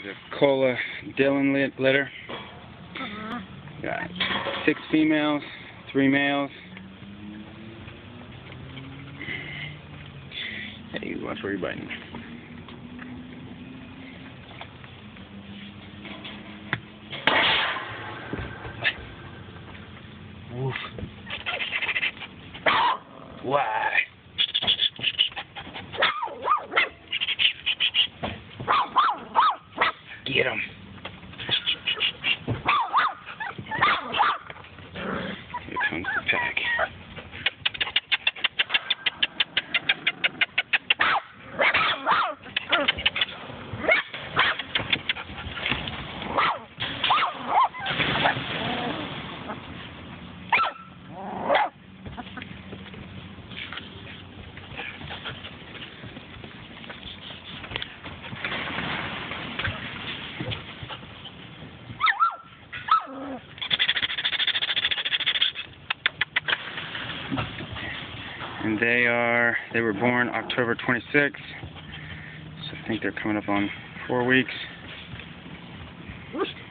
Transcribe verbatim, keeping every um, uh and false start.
a Cola Dillon lit litter. Uh-huh. Got six females, three males. Hey, watch where you're biting. Woof. Why? Get him. Here comes the pack. And they are, they were born October twenty-sixth, so I think they're coming up on four weeks.